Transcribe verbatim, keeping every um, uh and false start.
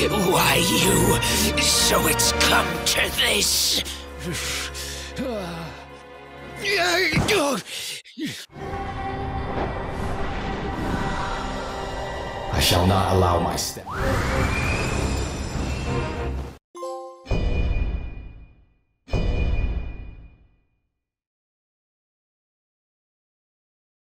Why you? So it's come to this. I shall not allow my step.